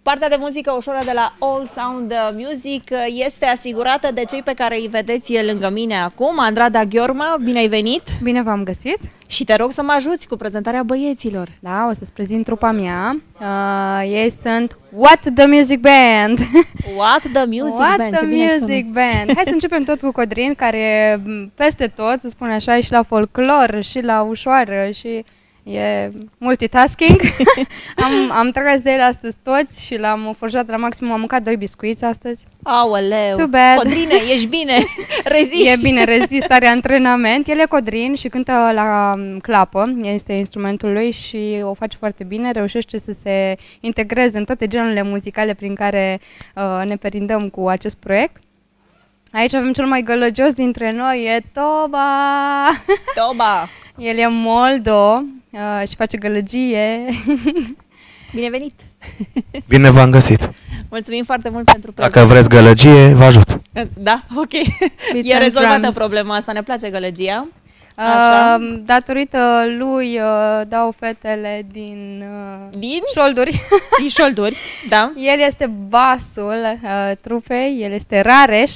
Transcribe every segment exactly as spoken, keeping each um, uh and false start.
Partea de muzică ușoară de la All Sound Music este asigurată de cei pe care îi vedeți lângă mine acum. Andrada Gheorma, bine ai venit! Bine v-am găsit! Și te rog să mă ajuți cu prezentarea băieților. Da, o să-ți prezint trupa mea. Uh, ei sunt What the Music Band! What the Music What Band! the Ce bine Music sună. Band! Hai să începem tot cu Codrin, care peste tot, să spun așa, și la folclor, și la ușoară, și e multitasking. am, am tras de el astăzi toți și l-am forjat la maximum. Am mâncat doi biscuiți astăzi. Aoleu! Too bad. Codrine, ești bine! Reziști! E bine, rezist, are antrenament. El e Codrin și cântă la clapă, este instrumentul lui și o face foarte bine, reușește să se integreze în toate genurile muzicale prin care uh, ne perindăm cu acest proiect. Aici avem cel mai gălăgios dintre noi, e Toba! Toba! El e moldo uh, și face gălăgie. Bine venit! Bine v-am găsit! Mulțumim foarte mult pentru prezență. Dacă vreți gălăgie, vă ajut. Da, ok. E rezolvată problema asta, ne place gălăgia. Uh, datorită lui uh, dau fetele din, uh, din? șolduri. Din șolduri, da. El este basul uh, trupei, el este Rareș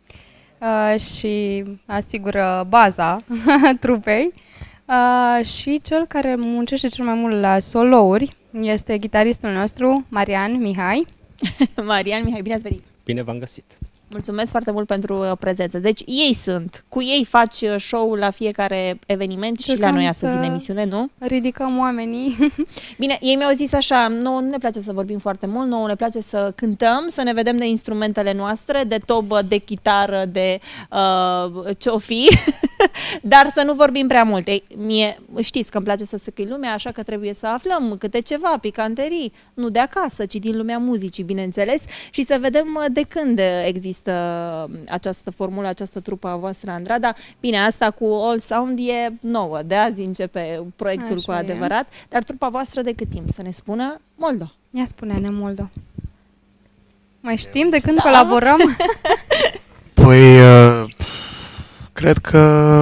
uh, și asigură baza trupei. Uh, și cel care muncește cel mai mult la solouri este gitaristul nostru, Marian Mihai. Marian Mihai, bine ați venit! Bine v-am găsit! Mulțumesc foarte mult pentru prezență. Deci ei sunt, cu ei faci show la fiecare eveniment și la noi astăzi în emisiune, nu? Ridicăm oamenii. Bine, ei mi-au zis așa, nouă nu ne place să vorbim foarte mult, nouă ne place să cântăm, să ne vedem de instrumentele noastre, de tobă, de chitară, de uh, ce-o fi, dar să nu vorbim prea mult. Ei, mie, știți că îmi place să săcăi lumea, așa că trebuie să aflăm câte ceva, picanterii, nu de acasă, ci din lumea muzicii, bineînțeles, și să vedem de când există această formulă, această trupă a voastră, Andrada. Bine, asta cu All Sound e nouă, de azi începe proiectul. Așa cu adevărat, e. Dar trupa voastră de cât timp? Să ne spună Moldo. Ia spune-ne, Moldo. Mai știm de când da. colaborăm? Păi, uh, cred că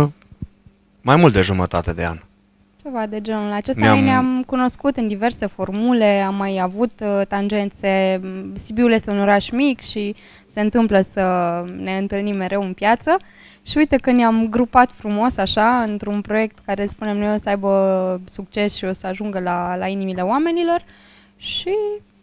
mai mult de jumătate de an. Ceva de genul acesta. Ne-am... Noi ne-am cunoscut în diverse formule, am mai avut uh, tangențe. Sibiul este un oraș mic și se întâmplă să ne întâlnim mereu în piață. Și uite că ne-am grupat frumos așa, într-un proiect care spunem noi o să aibă succes și o să ajungă la, la inimile oamenilor. Și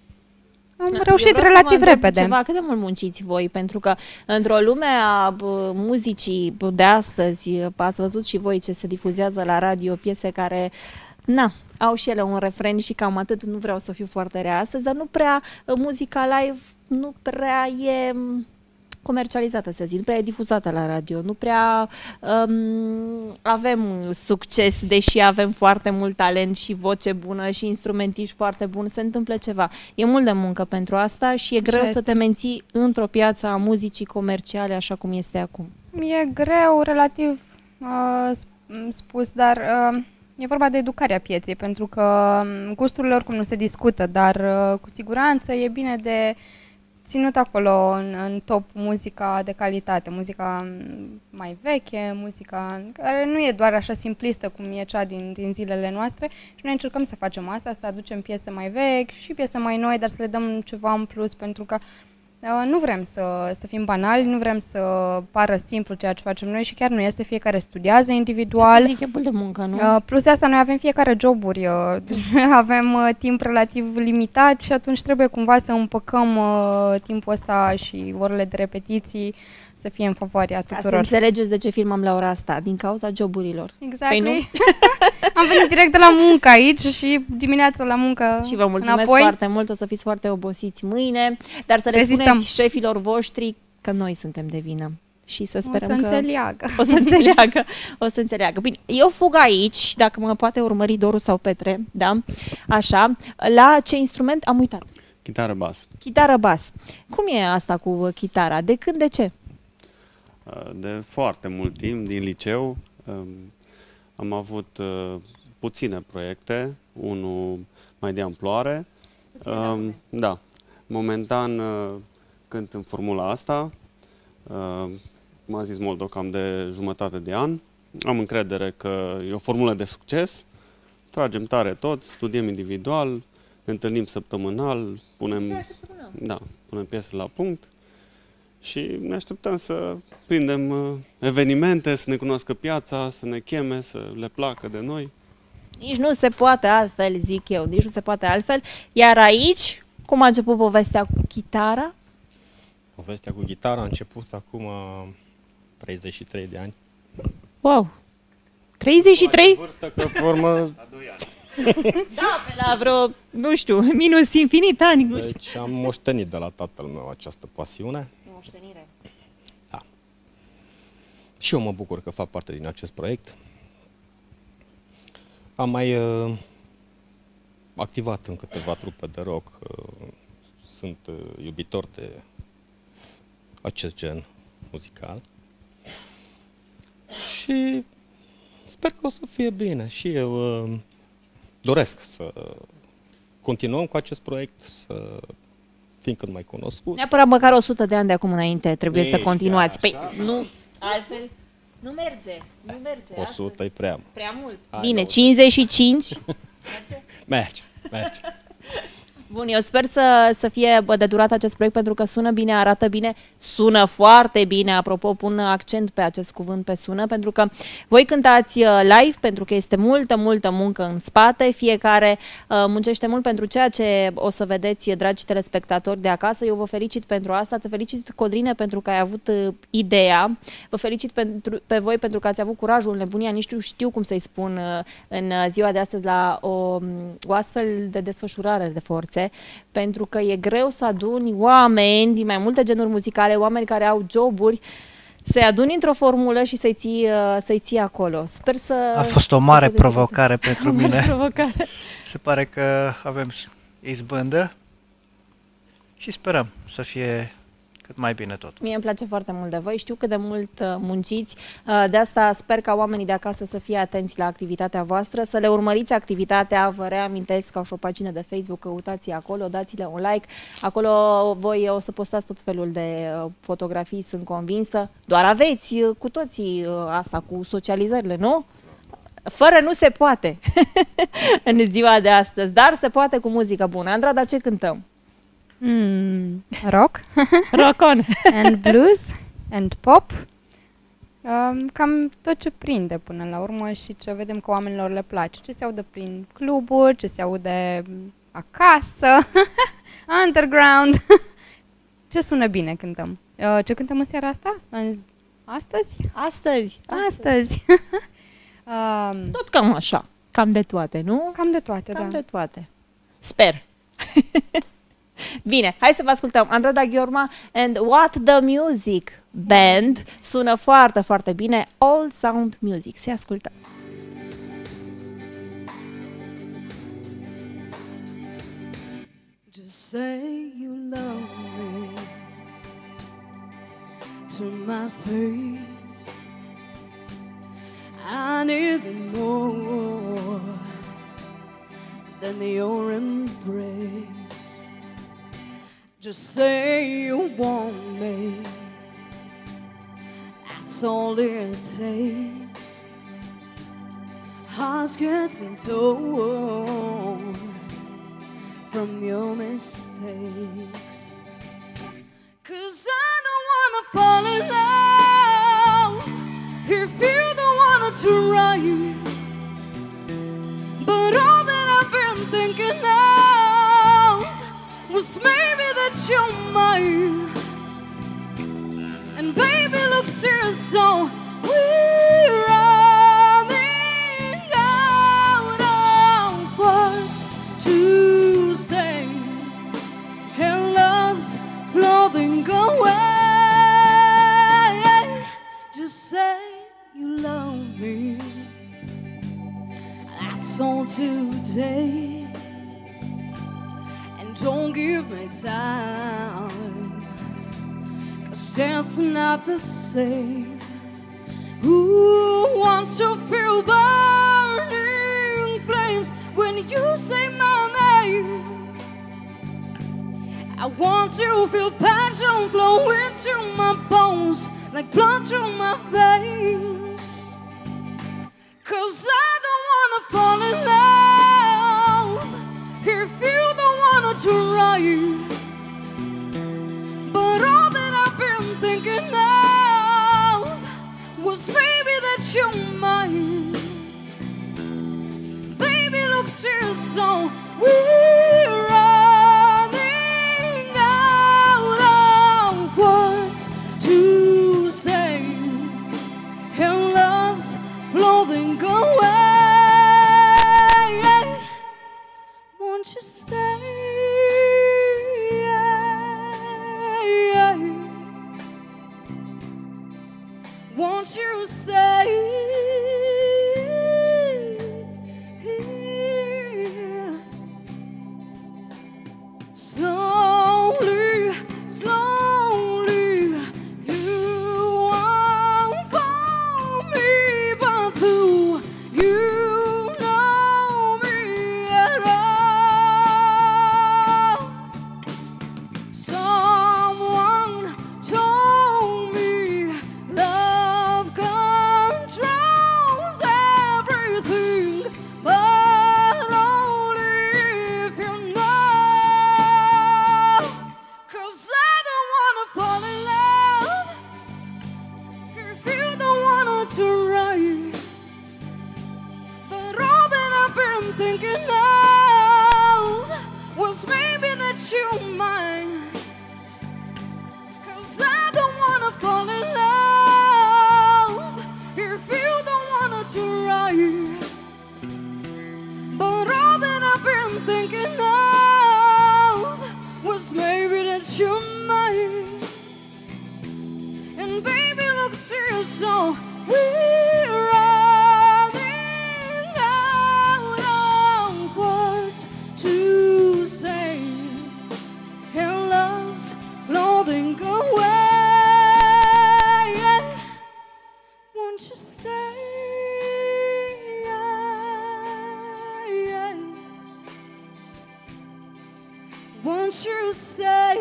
am da, reușit relativ repede. Ceva, cât de mult munciți voi? Pentru că într-o lume a muzicii de astăzi, ați văzut și voi ce se difuzează la radio, piese care, na, au și ele un refren și cam atât, nu vreau să fiu foarte rea astăzi, dar nu prea, muzica live nu prea e comercializată, să zic, nu prea e difuzată la radio, nu prea um, avem succes, deși avem foarte mult talent și voce bună și instrumentiști foarte buni, se întâmplă ceva. E mult de muncă pentru asta și e greu să te menții într-o piață a muzicii comerciale așa cum este acum. E greu, relativ uh, spus, dar uh, e vorba de educarea pieței, pentru că gusturile oricum nu se discută, dar uh, cu siguranță e bine de ținut acolo în, în top muzica de calitate, muzica mai veche, muzica care nu e doar așa simplistă cum e cea din, din zilele noastre și noi încercăm să facem asta, să aducem piese mai vechi și piese mai noi, dar să le dăm ceva în plus, pentru că uh, nu vrem să, să fim banali, nu vrem să pară simplu ceea ce facem noi și chiar nu este, fiecare studiază individual. Să zic, e mult de muncă, nu? Uh, plus de asta noi avem fiecare joburi, uh, avem uh, timp relativ limitat și atunci trebuie cumva să împăcăm uh, timpul ăsta și orele de repetiții să fie în favoarea tuturor. Ca să înțelegeți de ce filmăm la ora asta, din cauza joburilor. Exact. Păi nu? Am venit direct de la muncă aici și dimineața la muncă și vă mulțumesc înapoi. foarte mult, o să fiți foarte obosiți mâine, dar să le Rezistăm. spuneți șefilor voștri că noi suntem de vină. Și să sperăm o să că înțeleagă. O să înțeleagă. O să înțeleagă. Bine, eu fug aici, dacă mă poate urmări Doru sau Petre, da? Așa, la ce instrument am uitat? Chitară bas. Chitară bas. Cum e asta cu chitara? De când, de ce? De foarte mult timp, din liceu. Am avut puține proiecte, unul mai de amploare. Um, da, momentan cânt în formula asta. M-a zis Moldo cam de jumătate de an. Am încredere că e o formulă de succes. Tragem tare toți, studiem individual, ne întâlnim săptămânal, punem, da, punem piese la punct și ne așteptăm să prindem uh, evenimente, să ne cunoască piața, să ne cheme, să le placă de noi. Nici nu se poate altfel, zic eu, nici nu se poate altfel. Iar aici, cum a început povestea cu chitara? Povestea cu chitara a început acum treizeci și trei de ani. Wow! treizeci și trei? Vârstă că, pe urmă... Da, pe la vreo, nu știu, minus infinit ani. Nu știu. Deci am moștenit de la tatăl meu această pasiune. Moștenire. Da. Și eu mă bucur că fac parte din acest proiect. Am mai uh, activat în câteva trupe de rock. Uh, sunt uh, iubitor de acest gen muzical. Și sper că o să fie bine. Și eu uh, doresc să continuăm cu acest proiect, să fim cât mai cunoscuți. Neapărat măcar o sută de ani de acum înainte trebuie Nici să continuați. așa, Păi, da. nu, altfel, nu merge. Nu merge. o sută e prea. Prea mult. Hai, Bine, nouă. cincizeci și cinci. Merge? Merge, merge. Bun, eu sper să, să fie bă, de durat acest proiect pentru că sună bine, arată bine, sună foarte bine, apropo, pun accent pe acest cuvânt, pe sună, pentru că voi cântați live, pentru că este multă, multă muncă în spate, fiecare uh, muncește mult pentru ceea ce o să vedeți, dragi telespectatori de acasă. Eu vă felicit pentru asta, te felicit, Codrine, pentru că ai avut uh, ideea, vă felicit pentru, pe voi pentru că ați avut curajul, nebunia, nici știu, știu cum să-i spun uh, în ziua de astăzi la o, o astfel de desfășurare de forțe. Pentru că e greu să aduni oameni din mai multe genuri muzicale, oameni care au joburi, să-i aduni într-o formulă și să-i ții, să-i ții acolo. Sper să... A fost o mare provocare pentru o mare mine. Provocare. Se pare că avem izbândă și sperăm să fie cât mai bine tot. Mie îmi place foarte mult de voi, știu cât de mult uh, munciți, uh, de asta sper ca oamenii de acasă să fie atenți la activitatea voastră, să le urmăriți activitatea, vă reamintesc că au și o pagină de Facebook, căutați acolo, dați-le un like, acolo voi o să postați tot felul de uh, fotografii, sunt convinsă, doar aveți uh, cu toții uh, asta, cu socializările, nu? Fără nu se poate în ziua de astăzi, dar se poate cu muzică bună. Andrada, ce cântăm? Mm, rock. Rock on! And blues. And pop. Um, cam tot ce prinde până la urmă și ce vedem că oamenilor le place. Ce se aude prin cluburi, ce se aude acasă, underground. Ce sună bine cântăm. Uh, ce cântăm în seara asta? În... Astăzi? Astăzi! Astăzi. um, Tot cam așa, cam de toate, nu? cam de toate, Cam da. de toate. Sper. Bine, hai să vă ascultăm. Andrada Ghiorma and What the Music Band. Sună foarte, foarte bine. All Sound Music. Se ascultă. Just say you love me to my face. I need it more than your embrace. Just say you want me. That's all it takes. Hearts getting torn from your mistakes. 'Cause I don't wanna fall in love if you're the one to try. But all that I've been thinking of was maybe that you're mine. And baby, look serious, though we're running out of words to say, and love's floating away. Just say you love me. That's all today. And don't give me time, 'cause dancing not the same. Who wants to feel burning flames when you say my name? I want to feel passion flowing through my bones like blood through my veins. 'Cause I don't wanna fall in love if you don't right. But all that I've been thinking of was maybe that you're mine. Baby, look serious, so we're running out of words to say, and love's floating away. Won't you stay? Won't you stay? Slowly, slowly, you unfold me, but do you know me at all? Someone told me love controls everything, but only if you know. 'Cause I don't wanna fall in love if you don't wanna do right. But all that I've been thinking of was maybe that you're mine. 'Cause I don't wanna fall in love if you don't wanna do right. But all that I've been thinking of was maybe that you're mine. And baby, look serious, so we're running out of words to say, and love's floating away. Won't you stay? Won't you stay?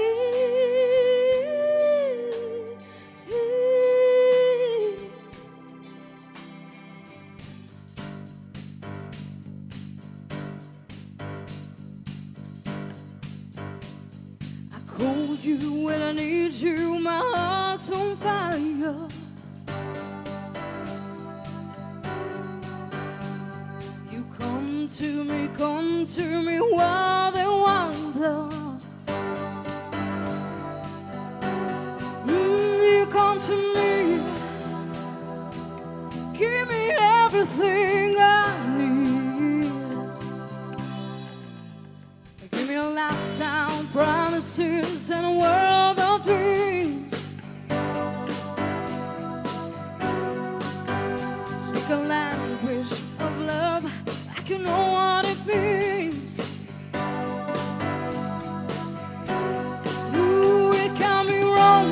I call you when I need you, my heart's on fire. You come to me, come to me, wild and wonder. Mm, you come to me, give me everything I need. Give me a lifetime, promises, and a world of dreams. Speak a language of love, I can know what it means. Ooh, it can be wrong.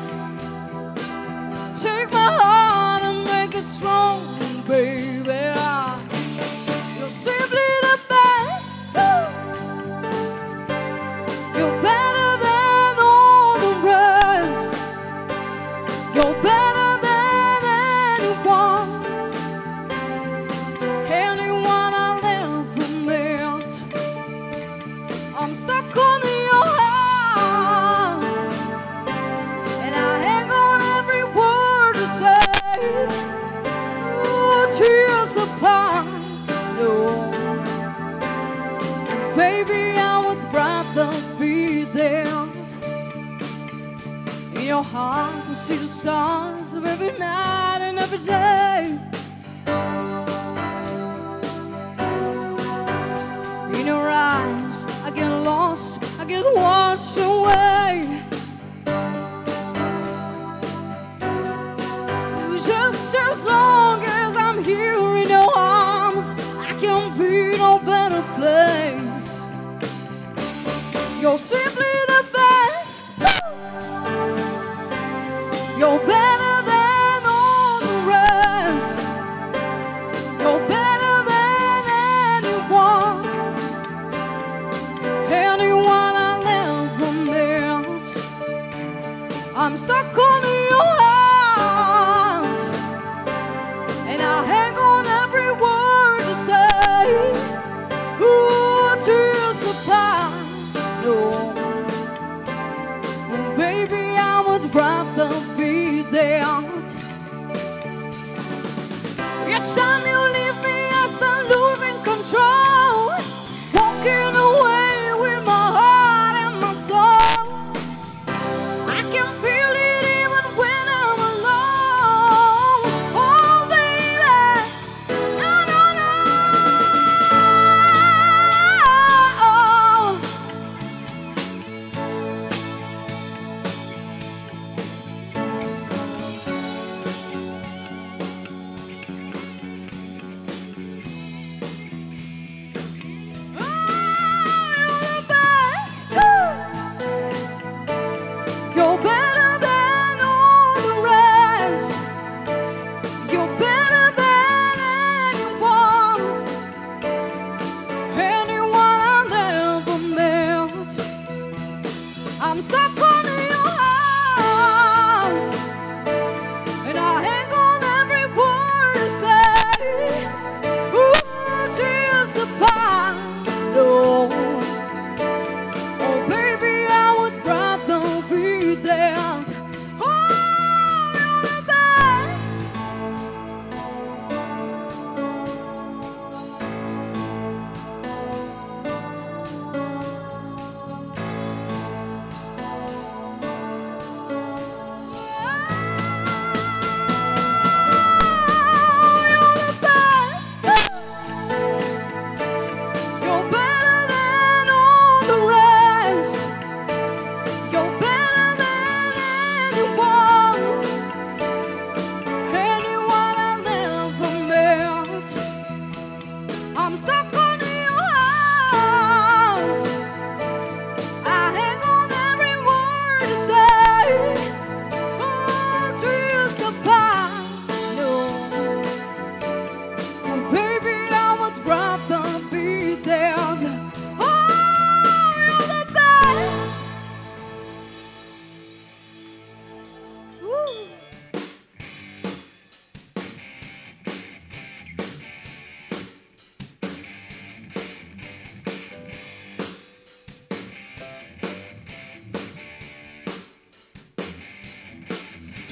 Take my heart and make it strong, baby. You're simply the best. You're better than all the rest. You're better than anyone. Anyone I'll ever met. I'm stuck on your heart, and I hang on every word you say. Ooh, tears apart, no. Baby, I would rather be there. In your heart, I see the stars of every night and every day. In your eyes, I get lost, I get washed away. Just as long as I'm here in your arms, I can be no better place. You're simply the best. You're better than all the rest. You're better than anyone. Anyone I'll ever met.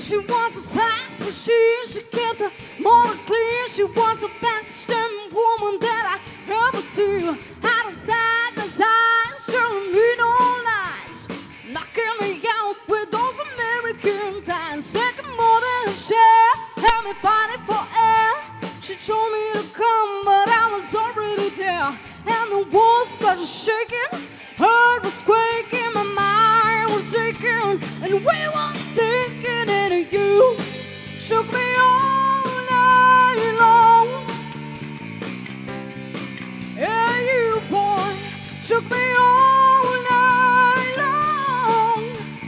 She was a fast machine, she kept the motor clean. She was the best woman that I ever seen. Out of sight, design, showing me no lies, knocking me out with those American dimes. Second more than a share, help me find it for air. She told me to come, but I was already there. And the walls started shaking, heart was quaking, my mind was aching, and we were thinking that you shook me all night long. Yeah, you boy shook me all night long.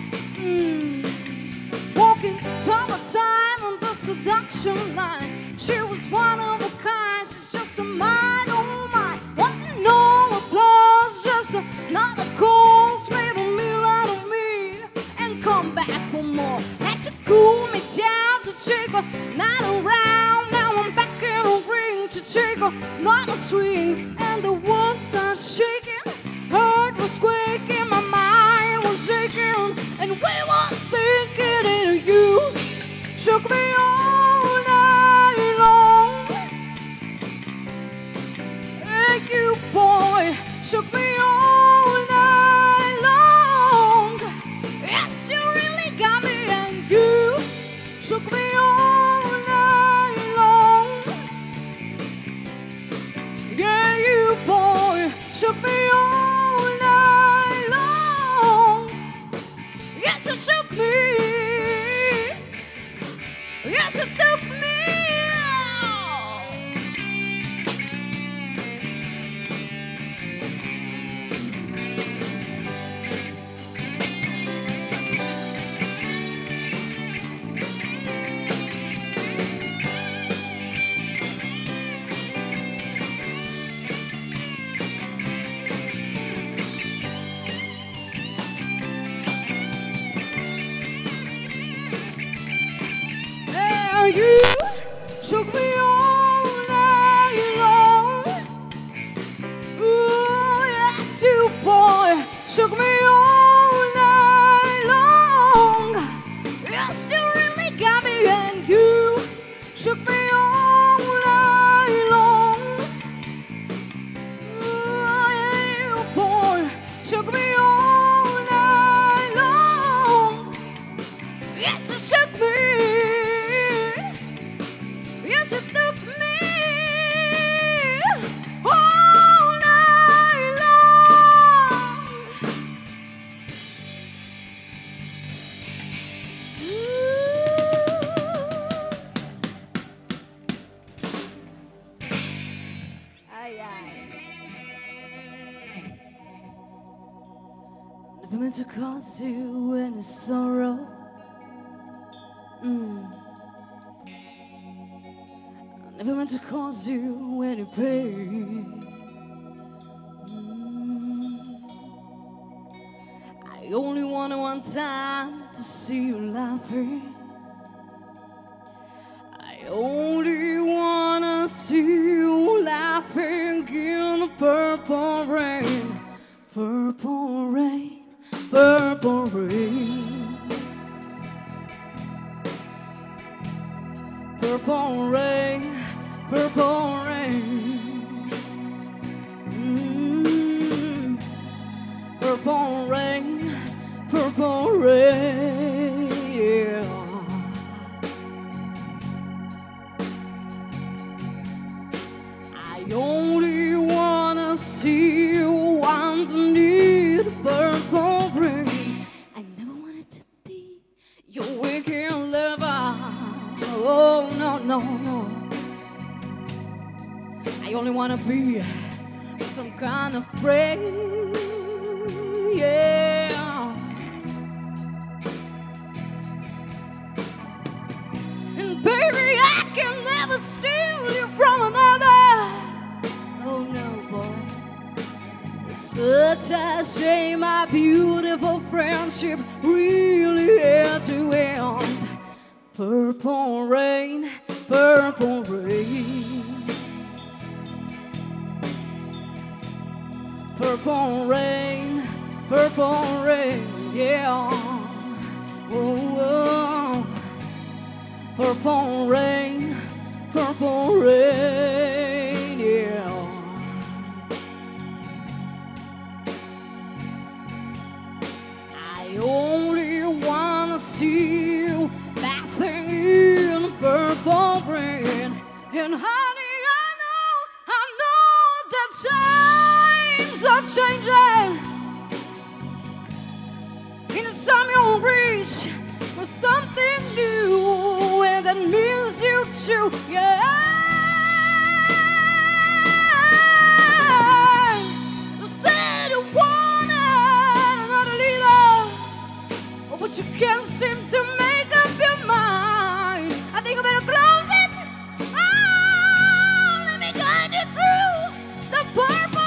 Mm. Walking summertime on the seduction line. She was one of a kind, she's just a mind, oh my. Wanting no applause, just another calls made a meal out of me. And come back for more. Had to cool me down to take a night around. Now I'm back in the ring to take another swing. And the world starts shaking, heart was quaking, my mind was aching, and we were thinking that you shook me all night long. Hey, you boy shook me all night long. Yes, you really got me, and you shook me all night long. Yeah, you boy shook me all night long. Yes, you shook me. Yes, it took me. Yeah, you shook me all night long. Ooh, yes, you boy shook me all night long. Yes, you really got me, and you shook me all night long. Ooh, yeah, you boy shook me all night long. Yes, you shook me. Yes, it took me all night long. Ay, ay. Never meant to cause you any sorrow. Mm. Never meant to cause you any pain. Mm. I only wanted one time to see you laughing. I only wanna see you laughing in the purple rain, purple rain, purple rain. Purple rain, purple rain. Mm. Purple rain, purple rain. Yeah. I only wanna see you underneath purple rain. I never wanted to be your wicked lover. Oh, no, no, no. I only wanna be some kind of friend, yeah. And baby, I can never steal you from another. Oh no, boy. It's such a shame our beautiful friendship really had to end. Purple rain, purple rain. Purple rain, purple rain, yeah. Oh, oh. purple rain, purple rain, yeah. I only wanna see you bathing in purple rain. And honey, I know, I know that times are changing. In the sun you'll reach for something new, and that means you too, yeah. You said you wanted another leader, but you can't seem to make up your mind. I think I better close it. Oh, let me guide you through the purple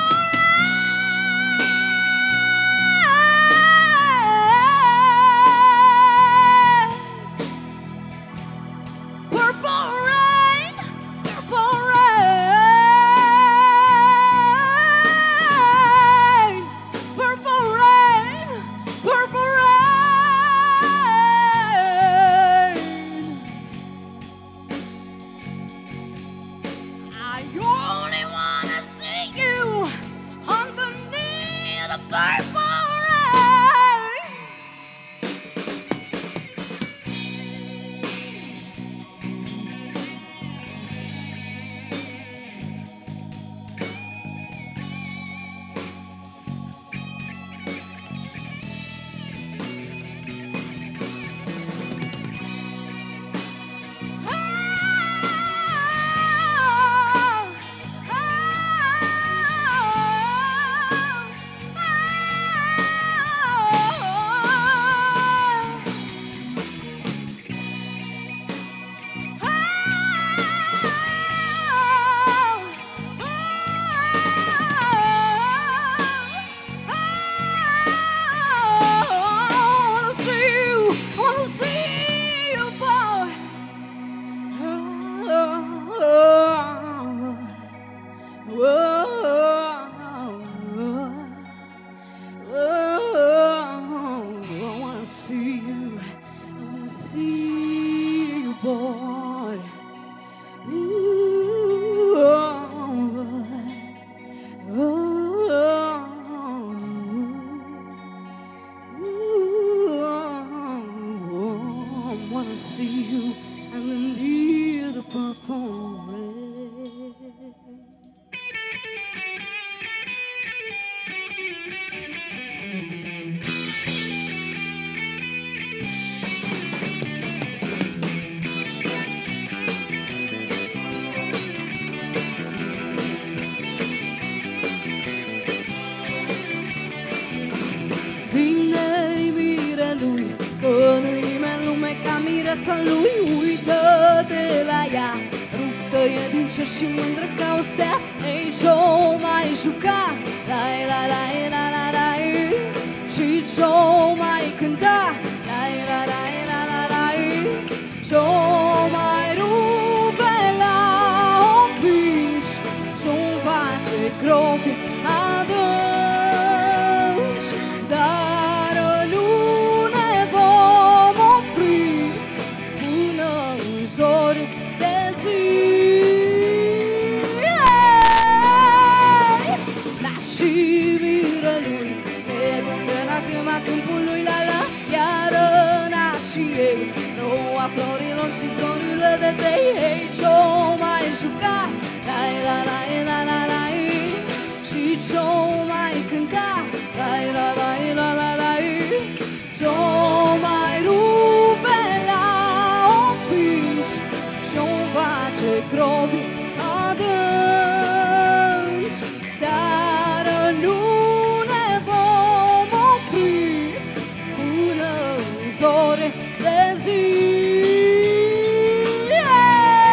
viața lui, uită-te la ea. Ruptă e din cer și mândră ca o stea. Ei, ce-o mai juca, lai la la la la la, și ce-o mai cânta, lai la la la la la, ce-o mai rupe la un piș, și-o face gropi adânci. Dar nu ne vom opri până în zori de zi. Nașii mirelui e gândă lacrima câmpului la la, iar nașii ei noua florilor și zorile de tei. Ei, ce-o mai juca, la la la la la la, și ce-o mai cânta, la la la la la la, ce-o mai rupe la un piș, și-o face gropi adânci. Dar nu ne vom opri până în zori de zi. Yeah!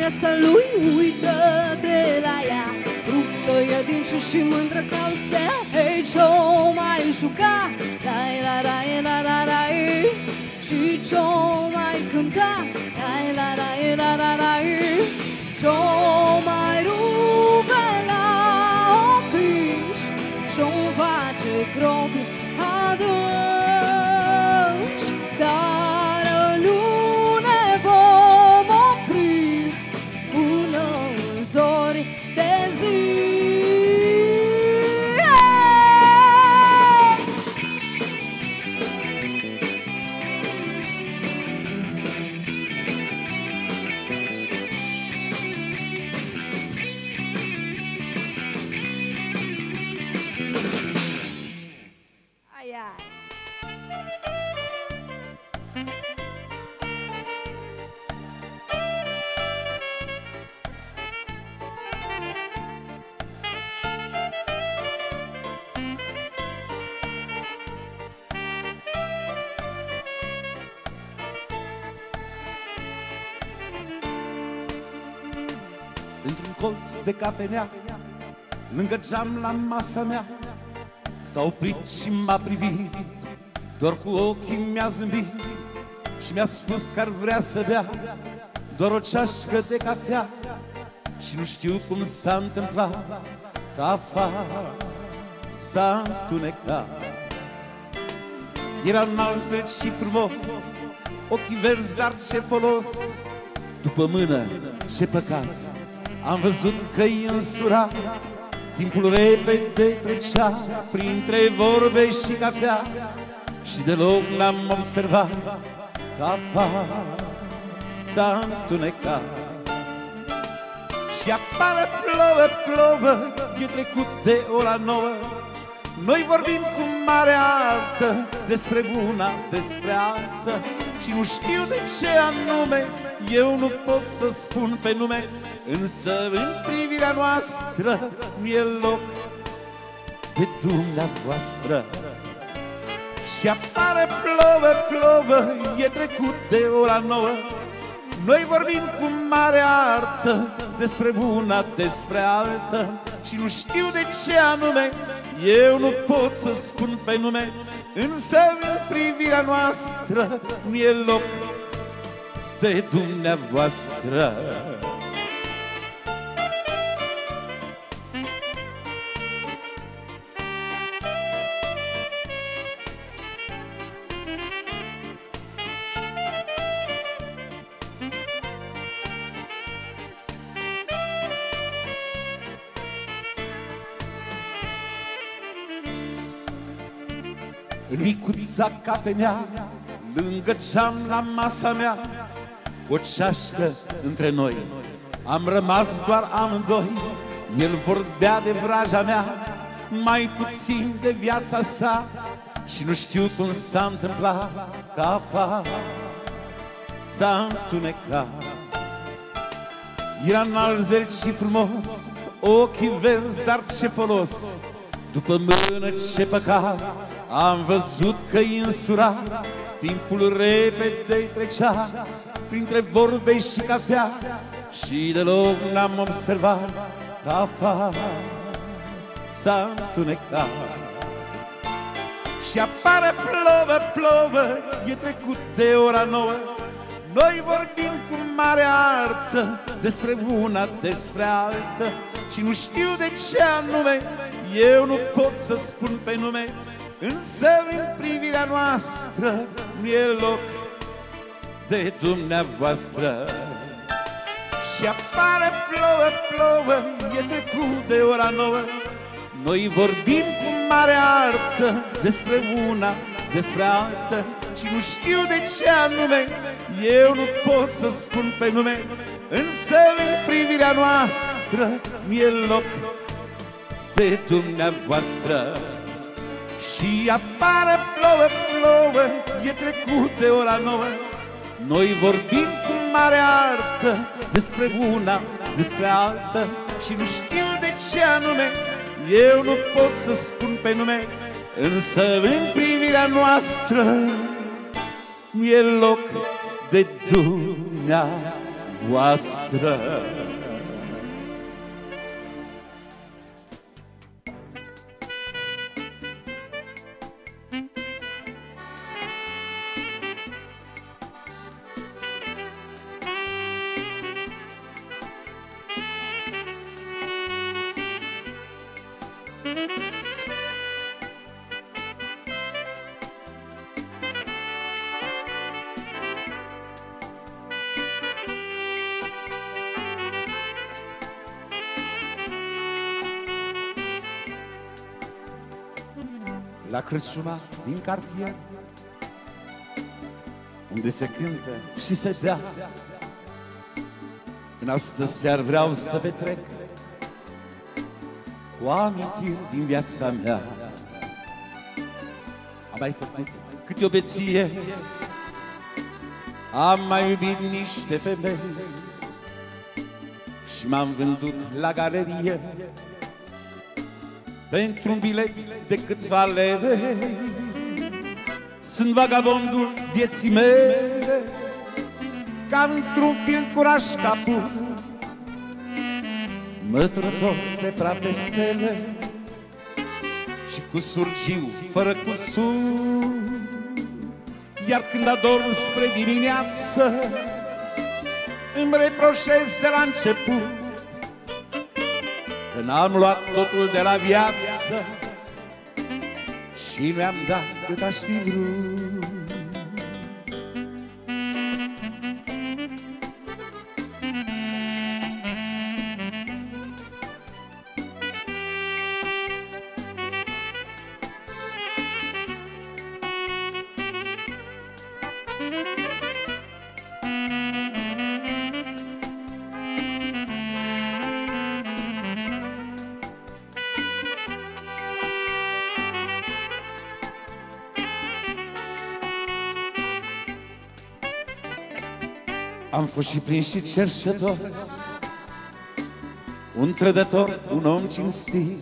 mireasa lui uită de la ea, ruptă e din ce și mândră ca o stea. Hei, ce-o mai juca, lai la la la la la, și ce-o mai cânta, lai la la la la la, ce-o mai rupe la opici, și-o face gropi adânci, dar nu ne vom opri până în zori de zi. Ai, ai. Într-un colț de cafenea, lângă geam la masa mea, s-a oprit și m-a privit, doar cu ochii mi-a zâmbit și mi-a spus că ar vrea să bea doar o ceașcă de cafea. Și nu știu cum s-a întâmplat, că afară s-a întunecat. Era înalt, drept și frumos, ochii verzi, dar ce folos. După mână, ce păcat, am văzut că-i însurat. Timpul repede trecea printre vorbe și cafea și deloc n-am observat că afară s-a întunecat. Și afară plouă, plouă, e trecut de ora nouă. Noi vorbim cu mare artă despre una, despre altă, și nu știu de ce anume, eu nu pot să spun pe nume. Însă în privirea noastră nu-e loc de dumneavoastră. Și afară plouă, plouă, e trecut de ora nouă. Noi vorbim cu mare artă despre una, despre altă, și nu știu de ce anume, eu nu pot să spun pe nume. Însă în privirea noastră nu-e loc de dumneavoastră. În micuța cafenea, lângă geam la masa mea, cu o ceașcă între noi, am rămas doar amândoi. El vorbea de vraja mea, mai puțin de viața sa, și nu știu cum s-a întâmplat, că afară s-a întunecat. Era înalt, zvelt și frumos, ochii verzi, dar ce folos. După mână, ce păcat, am văzut că-i însurat. Timpul repede trecea printre vorbe și cafea și deloc n-am observat că afară s-a întunecat. Și afară plouă, plouă, e trecut de ora nouă. Noi vorbim cu mare artă despre una, despre altă, și nu știu de ce anume, eu nu pot să spun pe nume. Însă în privirea noastră nu e loc de dumneavoastră. Și afară plouă, plouă, e trecut de ora nouă. Noi vorbim cu mare artă despre una, despre altă, și nu știu de ce anume, eu nu pot să spun pe nume. Însă în privirea noastră nu e loc de dumneavoastră. Și afară plouă, plouă, e trecut de ora nouă. Noi vorbim cu mare artă despre una, despre altă, și nu știu de ce anume, eu nu pot să spun pe nume. Însă în privirea noastră nu e loc de dumneavoastră. voastră. La crăciuna din cartier, unde se cântă și se bea, în astă seară vreau să petrec cu amintiri din viața mea. Am mai făcut câte o beție, am mai iubit niște femei și m-am vândut la galerie pentru un bilet de câțiva lei. Sunt vagabondul vieții mele, ca într-un film cu rașcapul, măturător de praf de stele și cu surgiu fără cusur. Iar când adorm spre dimineață, îmi reproșez de la început că n-am luat totul de la viață și mi-am dat cât aș fi vrut. Am fost și prins și cerșător, un trădător, un om cinstit,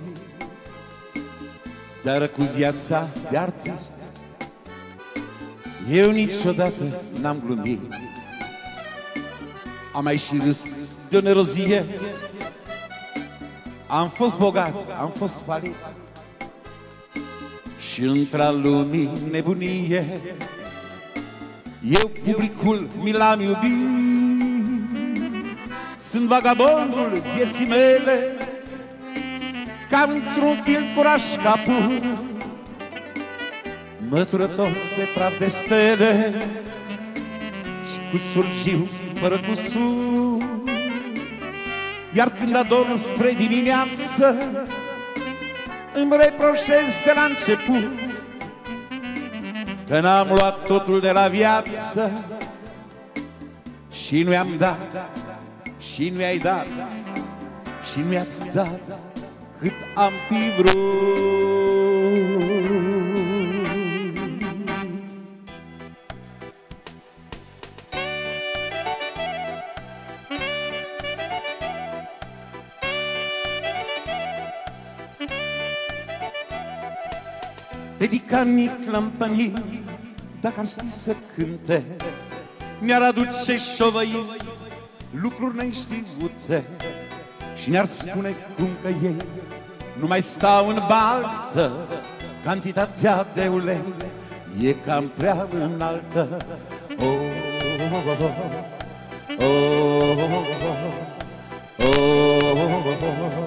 dar cu viața de artist eu niciodată n-am glumit. Am mai și râs de o nerozie, am fost bogat, am fost falit și într-a lumii nebunie eu publicul mi l-am iubit. Sunt vagabondul vieții mele, ca într-un film cu rașcapul, măturător de praf de stele și cu surgiu fără cusur. Iar când adorm spre dimineață, îmi reproșez de la început că n-am luat totul de la viață și nu i-am dat, și nu i-ai dat, și nu i-ați dat cât am fi vrut. Dedica mic lampanii, dacă ar ști să cânte, mi-ar aduce șovăi lucruri neștiute și ne-ar spune cum că ei nu mai stau în baltă. Cantitatea de ulei e cam prea înaltă. Oh, oh, oh, oh, oh, oh, oh.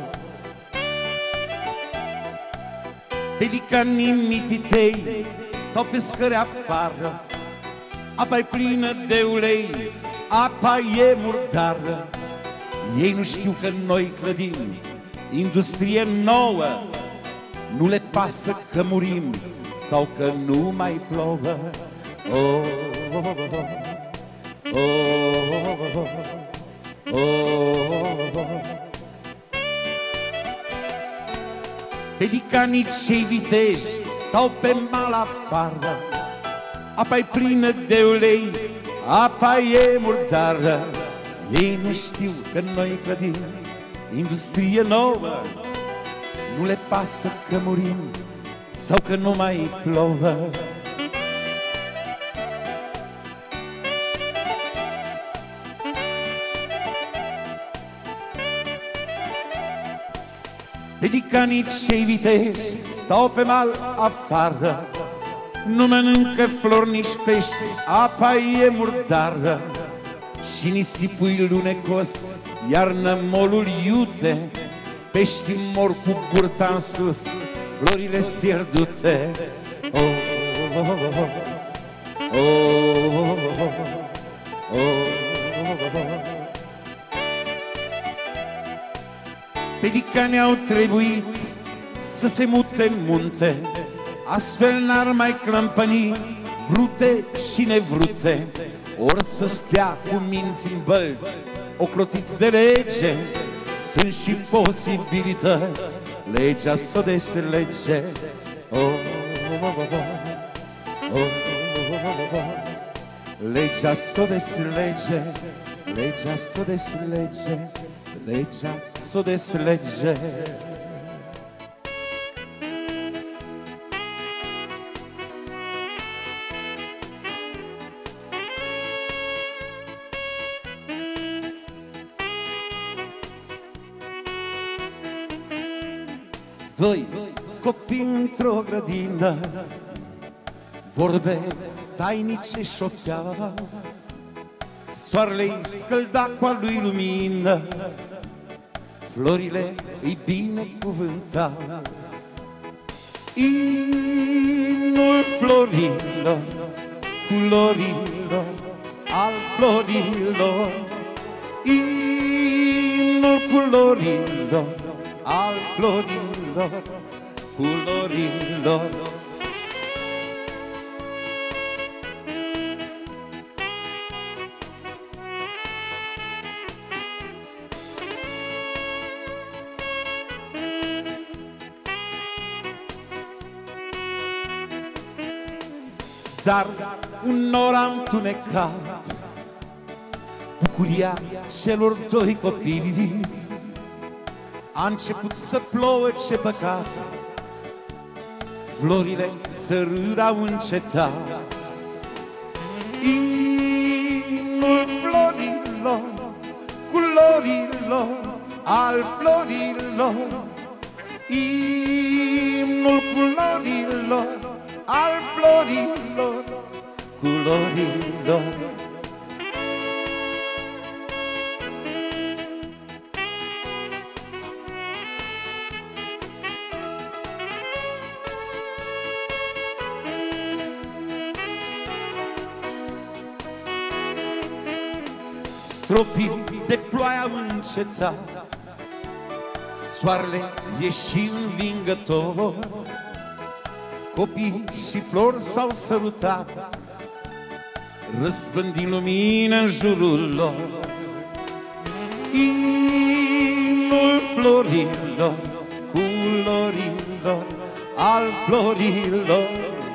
Pelicanii mititei stau pe scări afară, apa-i plină de ulei, apa e murdară. Ei nu știu că noi clădim industrie nouă, nu le pasă că murim sau că nu mai plouă. Oh, oh, oh, oh, oh, oh, oh. Pelicanii cei viteji stau pe mal afară, apa-i plină de ulei, apa e murdară. Ei nu știu că noi clădim industrie nouă, nu le pasă că murim sau că nu mai plouă. Pelicanii cei viteji stau pe mal afară, nu mănâncă flori nici pești, apa e murdară. Și nisipul lunecos, iarnă molul iute, peștii mor cu burta în sus, florile-s pierdute. Oh, oh, oh, oh, oh, oh, oh, oh, oh. Pelicanii au trebuit să se mute în munte, astfel n-ar mai clămpăni vrute și nevrute, ori să stea cu minți în bălți, ocrotiți de lege. Sunt și posibilități, legea s-o deslege. Oh, oh, oh, oh, oh, oh, oh. Legea s-o deslege, legea s-o deslege, legea s-o deslege. Doi copii într-o grădină, vorbe tainice șopteau, soarele-i scălda cu-a lui lumină, florile îi binecuvântau. Inul florilor, culorilor, al florilor, inul culorilor, al florilor, culorilor. Dar un nor a întunecat bucuria celor doi copii. A început să plouă, ce păcat, florile să râdau încetat. Inul florilor, culorilor, al florilor, imnul culorilor, al florilor, culorilor. Stropii de ploaie au încetat, soarele ieși învingător, copii și flori s-au sărutat, răspândind lumină în jurul lor. Inul florilor, culorilor, al florilor,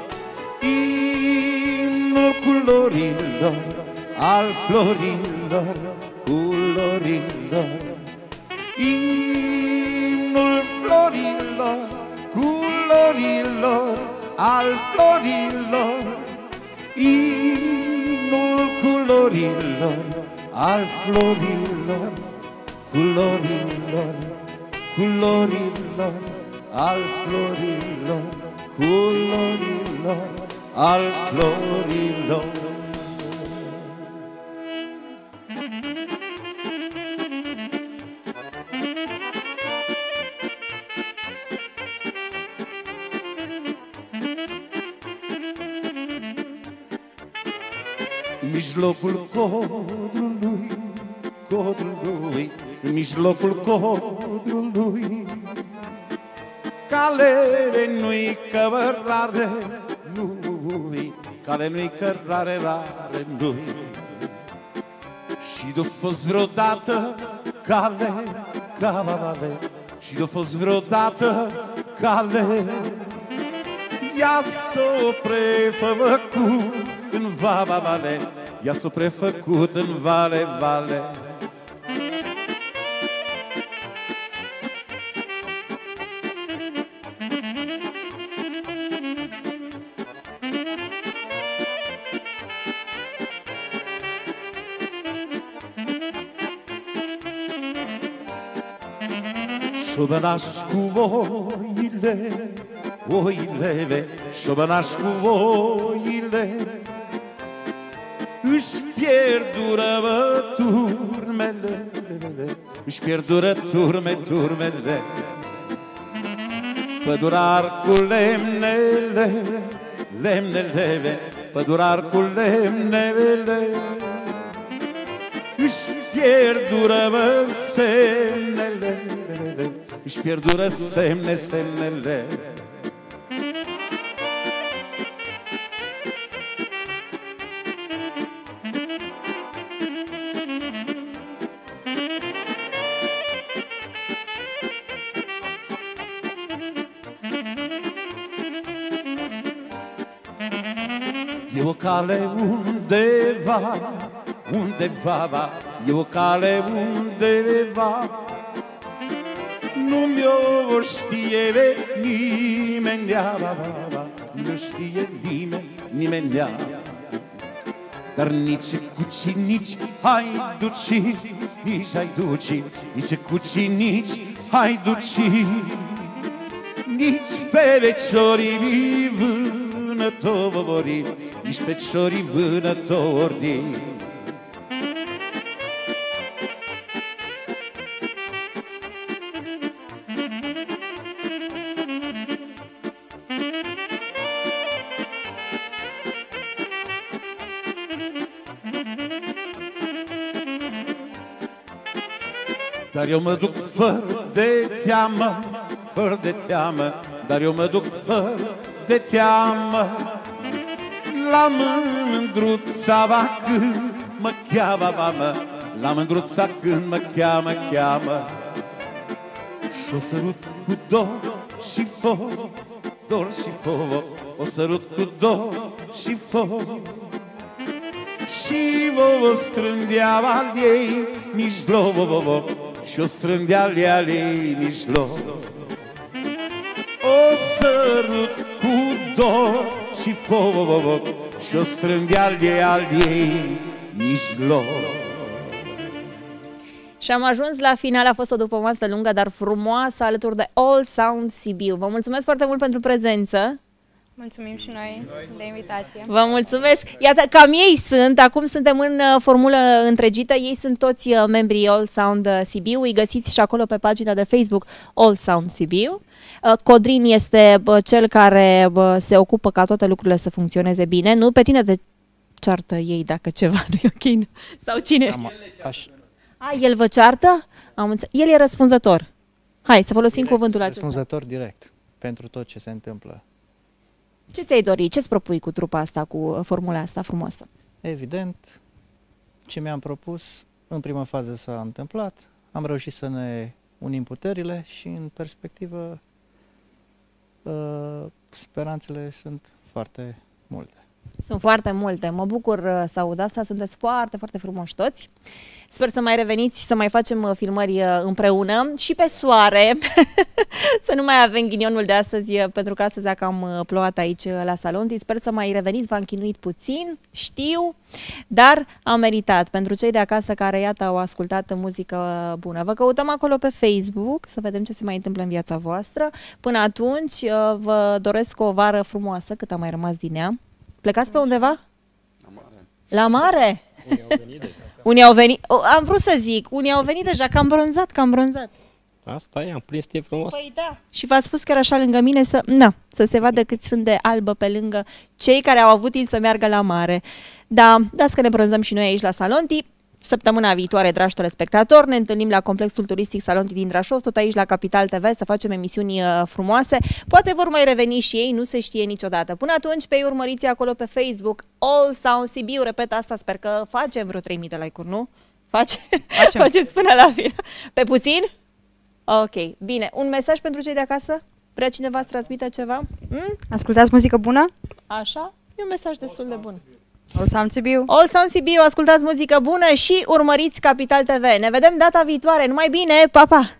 inul culorilor, al florilor, culorilor, inul florilor, culorilor, al florilor, inul culorilor, al florilor, culorilor, culorilor, al florilor, culorilor, al florilor. În mijlocul codrului, codrului, în mijlocul codrului, calele nu-i cărare, nu-i, cale nu-i cărare rare, nu-i. Și d-a fost vreodată cale, cale, și d-a fost vreodată cale, ea s-o prefăcut în vava vale, ea s-o prefăcut în vale, vale. Șobănaș cu voile, oile, șobănaș cu voile, își pierdură turmele, își pierdură turme, turmele. Pădurar cu lemnele, lemnele, pădurar cu lemnele, își pierdură semnele, își pierdură semne, semnele. E o cale undeva, undeva va, e o cale undeva, nu mi-o știe nimeni, nu știe nimeni, nimeni. Dar nici cuci, nici haiduci, nici haiduci, nici cuci, nici haiduci, nici feciorii vânători, nici feciorii vânători. Dar eu mă duc fără de teamă, fără de teamă, dar eu mă duc fără de teamă la mândruța va când mă cheamă, mamă, la mândruța când mă cheamă, cheamă. Și-o sărut cu dor și foc, dor și foc, o sărut cu dor și foc. Și vă strândea al ei mijloc, și-o strândea al ei mijloc. O sărut cu dor și foc, și-o strândea al ei, al ei mijloc. Și am ajuns la final, a fost o dupămasă lungă, dar frumoasă, alături de All Sound Sibiu. Vă mulțumesc foarte mult pentru prezență. Mulțumim și noi de invitație. Vă mulțumesc! Iată, cam ei sunt, acum suntem în formulă întregită, ei sunt toți membrii All Sound Sibiu, îi găsiți și acolo pe pagina de Facebook All Sound Sibiu. Codrin este cel care se ocupă ca toate lucrurile să funcționeze bine, nu? Pe tine te ceartă ei dacă ceva nu e ok, sau cine? Am, aș... A, el vă ceartă? Am înțeles. El e răspunzător. Hai, să folosim direct, cuvântul acesta. Răspunzător direct pentru tot ce se întâmplă. Ce ți-ai dori? Ce-ți propui cu trupa asta, cu formula asta frumoasă? Evident, ce mi-am propus, în prima fază s-a întâmplat, am reușit să ne unim puterile și în perspectivă speranțele sunt foarte multe. Sunt foarte multe, mă bucur să aud asta, sunteți foarte, foarte frumoși toți. Sper să mai reveniți, să mai facem filmări împreună și pe soare, să nu mai avem ghinionul de astăzi, pentru că astăzi a cam plouat aici la Salonti. Sper să mai reveniți, v-am chinuit puțin, știu, dar am meritat. Pentru cei de acasă care, iată, au ascultat muzică bună. Vă căutăm acolo pe Facebook, să vedem ce se mai întâmplă în viața voastră. Până atunci, vă doresc o vară frumoasă, cât a mai rămas din ea. Plecați pe undeva? La mare. La mare? Unii au venit deja. Unii au venit, o, am vrut să zic, unii au venit deja, cam bronzat, cam bronzat. Asta e, am prins, e frumos. Păi da. Și v-ați spus chiar așa lângă mine să, na, să se vadă cât sunt de albă pe lângă cei care au avut timp să meargă la mare. Da, dați că ne bronzăm și noi aici la Salonti. Săptămâna viitoare, dragi telespectatori, ne întâlnim la complexul turistic Salonti din Brașov, tot aici la Capital T V, să facem emisiuni frumoase. Poate vor mai reveni și ei, nu se știe niciodată. Până atunci, pe ei urmăriți acolo pe Facebook All Sound Sibiu, repet asta, sper că facem vreo trei mii de like-uri, nu? Face? Facem. Faceți până la final. Pe puțin? Ok, bine. Un mesaj pentru cei de acasă? Vrea cineva să transmită ceva? Hmm? Ascultați muzică bună? Așa? E un mesaj destul de bun. All Sound Sibiu. All Sound Sibiu, ascultați muzică bună și urmăriți Capital T V. Ne vedem data viitoare. Numai bine, pa, pa!